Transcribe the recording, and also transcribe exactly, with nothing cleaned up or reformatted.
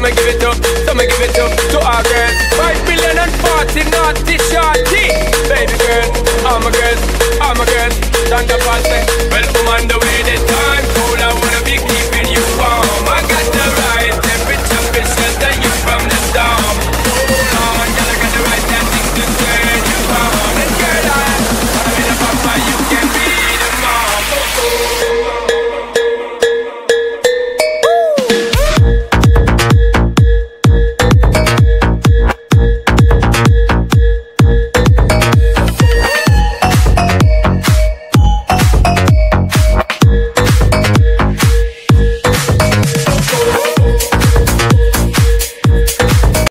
me give it to, so me give it to, to our girls. Five million and forty naughty shorty. Baby girl, all my girls, all my girls. Stand up and say, well, I'm on the way.